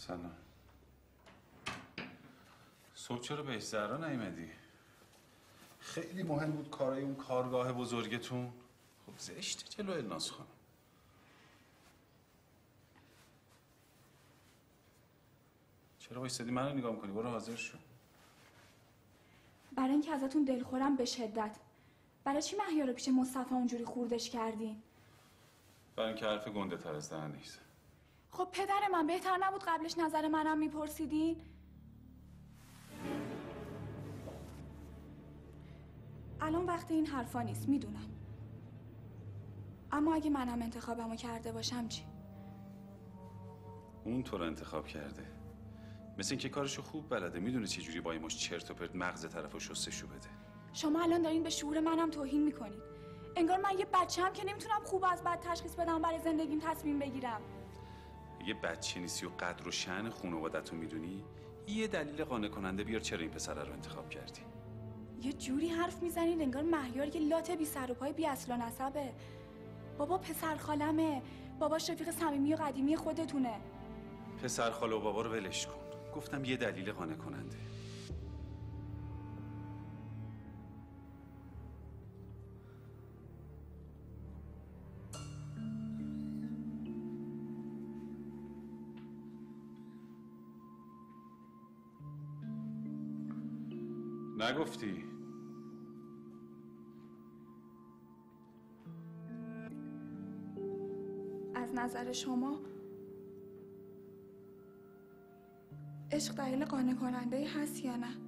سلام. صبح چرا بهش زهرا نیومدی؟ خیلی مهم بود کارای اون کارگاه بزرگتون. خب زشته جلو الناز خانم. چرا وایسادی منو نگاه میکنی؟ برو حاضر شو. برای اینکه ازتون دلخورم به شدت. برای چی مهیار رو پیش مصطفی اونجوری خوردش کردین؟ برای اینکه حرف گنده تر از دهن نیست. خب پدر من بهتر نبود قبلش نظر منم میپرسیدین؟ الان وقت این حرفا نیست، میدونم. اما اگه منم انتخابمو کرده باشم چی؟ اون تو رو انتخاب کرده. مثل اینکه کارشو خوب بلده، میدونه چه جوری با این مش چرت و پرت مغز طرفو شستشو بده. شما الان دارین به شعور منم توهین میکنین. انگار من یه بچه‌ام که نمیتونم خوب از بد تشخیص بدم، برای زندگیم تصمیم بگیرم. یه بچه نیستی و قدر و شأن خانواده‌تو میدونی؟ یه دلیل قانع کننده بیار چرا این پسر رو انتخاب کردی. یه جوری حرف میزنین انگار مهیار یه لات بی سر و پای بی اصل و نسبه. بابا پسر خالمه، باباش رفیق صمیمی و قدیمی خودتونه. پسر خاله و بابا رو ولش کن. گفتم یه دلیل قانع کننده. نگفتی؟ از نظر شما عشق دلیل قانع کننده هست یا نه؟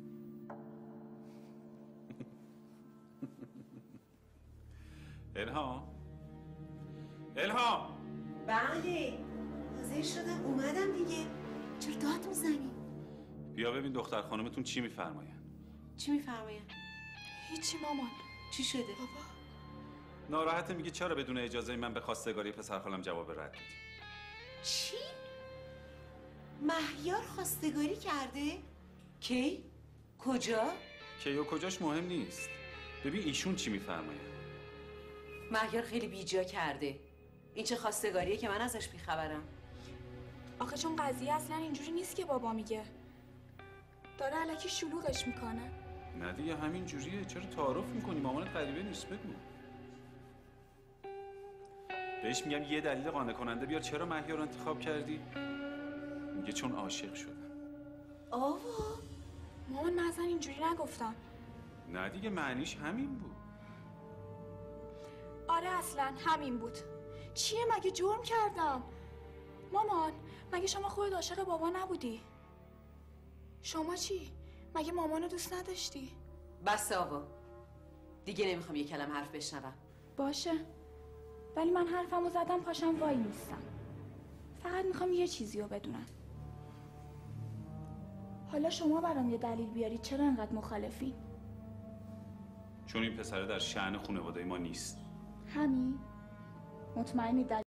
الهام؟ الهام؟ بله حاضر شدم اومدم دیگه. چرا داد میزنی؟ بیا ببین دختر خانمتون چی میفرماین. چی میفرماین؟ هیچی مامان. چی شده؟ بابا ناراحته، میگه چرا بدون اجازه من به خواستگاری پسر خالم جواب رد دادی. چی؟ مهیار خواستگاری کرده؟ کی؟ کجا؟ کی و کجاش مهم نیست. ببین ایشون چی میفرماین. مهیار خیلی بیجا کرده. این چه خواستگاریه که من ازش بیخبرم؟ آخه چون قضیه اصلا اینجوری نیست که بابا میگه. داره الکی شلوغش میکنه. نه دیگه همین جوریه. چرا تعارف میکنی؟ مامانت غریبه نیست. بگو. بهش میگم یه دلیل قانع کننده بیار چرا مهیار رو انتخاب کردی؟ میگه چون عاشق شدم. آوا مامان من اصلا اینجوری نگفتم. نه دیگه معنیش همین بود. آره اصلا همین بود. چیه مگه جرم کردم؟ مامان مگه شما خودت عاشق بابا نبودی؟ شما چی؟ مگه مامانو دوست نداشتی؟ بس آوا دیگه نمیخوام یه کلم حرف بشنوم. باشه ولی من حرفمو زدم پاشم وای نیستم. فقط میخوام یه چیزی رو بدونم. حالا شما برام یه دلیل بیارید چرا انقدر مخالفین؟ چون این پسره در شأن خانواده ما نیست. همین؟ مطمئنی دلیل